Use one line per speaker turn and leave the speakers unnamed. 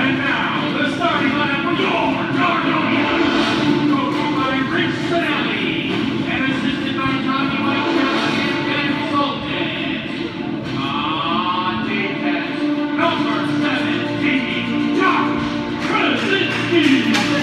And now, the starting lineup for your WWE, coached by Rich Finelli, and assisted by Tommy Mike Johnson and Sultan. Defense, number 17, Josh Krasinski.